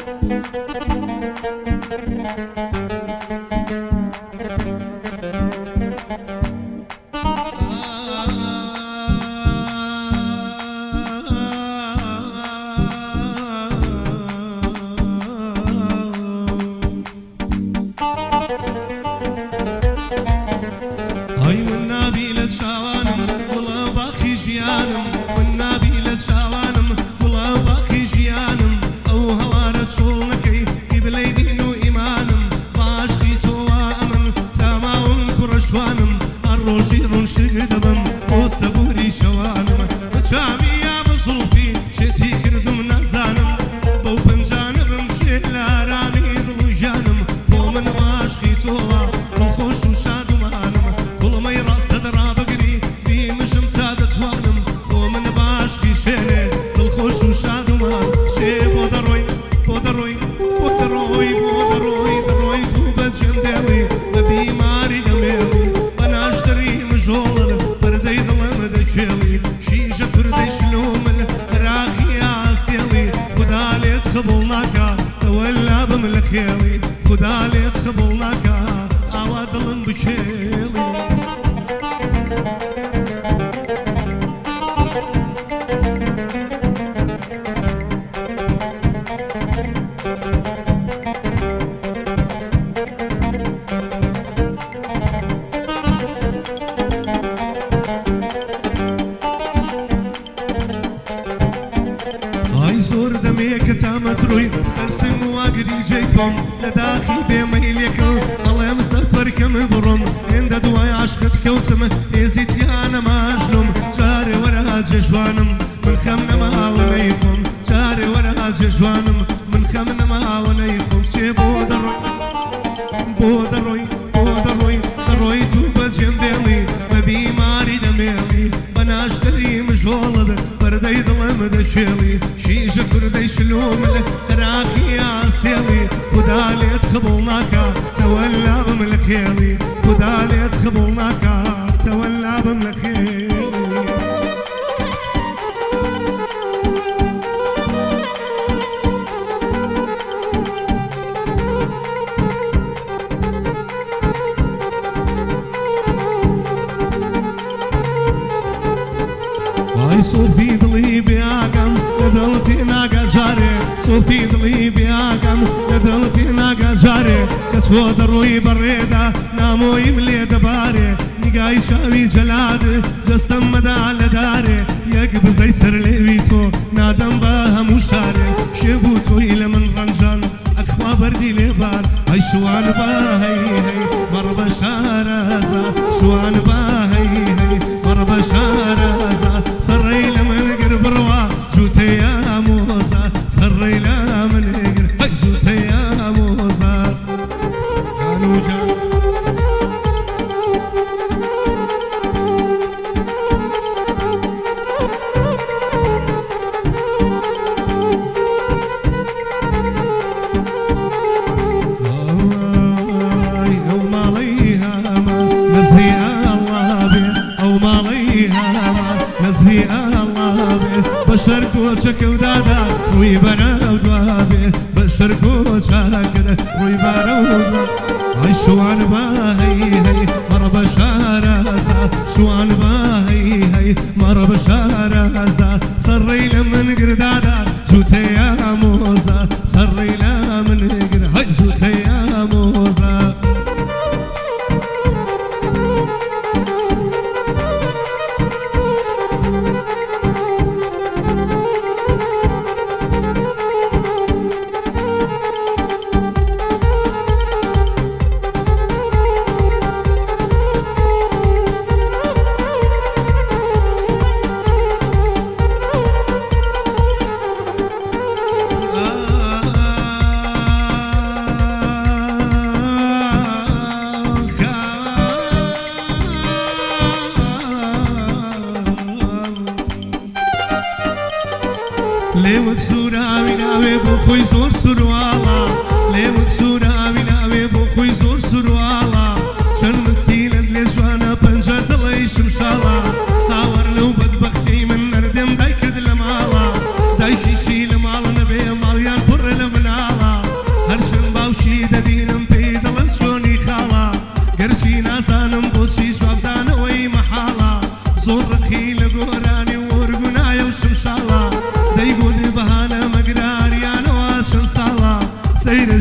دايشي شيل مال نبي مريان بر المناله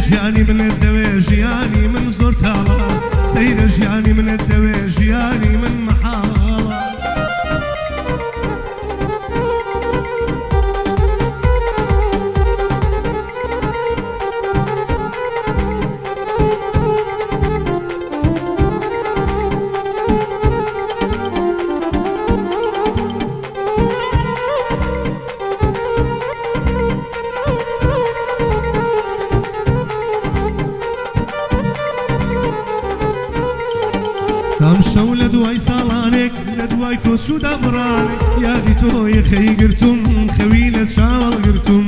ژیانی منت دەوێ ژیانی من زۆر تاڵە سەیرە ژیانی منت دەوێ ژیانی من مەحاڵە ئەم شەو لە دوای ساڵانێک لە دوای کۆچ و دابڕانێک یادی تۆی خەی گرتوم خەوی لە چاوەڵ گرتوم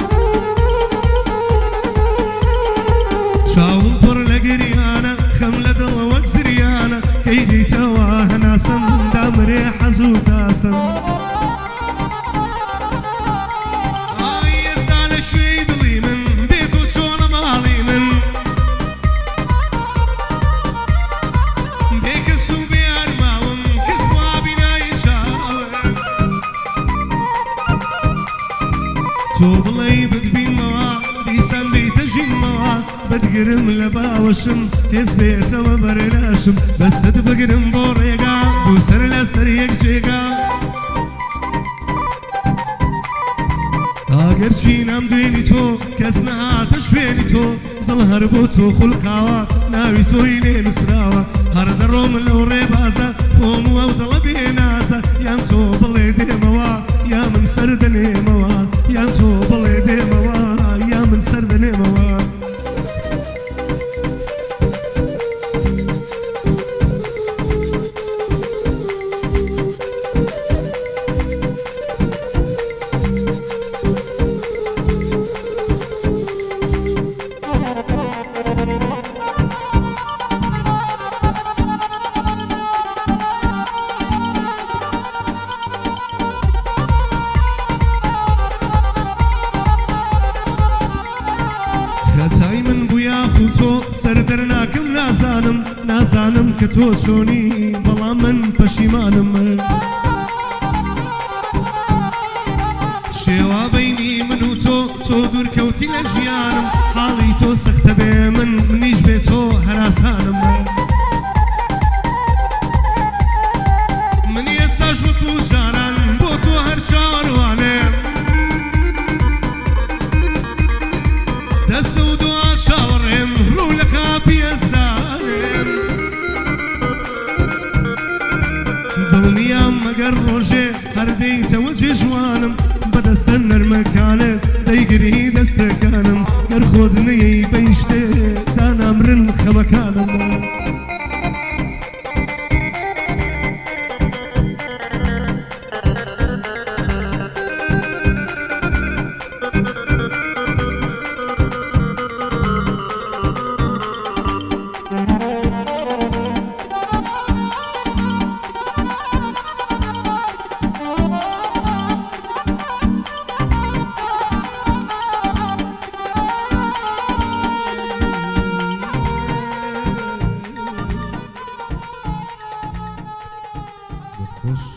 چاوم پڕ لە گریانە خەم لە دڵە وەک زریانە کەی دیتەوە هەناسەم دامرێ حەز و تاسەم ئێستا لە شوێی دڵی من بێت و چۆنە ماڵی من تۆ بڵێ بتبینمەوە دیسان بیتە ژینمەوە بەدگرم لە باوەشم هێز بێتەوە بەرەلاشم بەستت بگرم بۆ ڕێگا دووسەر لەسەر یەک جێگا ئاگەرچی نام دوێنی تۆ کەس نەهاتە شوێنی تۆ دڵ هەر بۆ تۆ خوڵقاوە ناوی تۆی لێ نووسراوە هەر دەڕۆم لەو ڕێبازە خۆم و ئەو دڵە بێناسە یان تۆ بڵێ دێمەوە یا من سەر دەنێمەوە یان تۆ بڵێ دێمەوە یا من سەر دەنێمەوە خەتای من بوویا خو تۆ سەردەر ناکەم نازانم کە تۆ چۆنی بەڵام من پەشیمانم شێوا بەینی من و تۆ دوورکەوتی لە ژیانم حاڵی تۆ سەختە بێ منیش بێ تۆ هەراسانم من ئێستاش وەکو جاران بۆ تۆ هەر چاوەڕوانێم دەستە و دوعا چاوەڕێم ڕوو لە قاپی ئەزدارێم دڵنیام مەگەر ڕۆژێ هەردەیتەوە جێژوانم بەدەستە نەرمەکانێ دەیگری دەستەکانم گەر خۆت نەیەی بەیشتێ دانامرن خەمەکانم خوش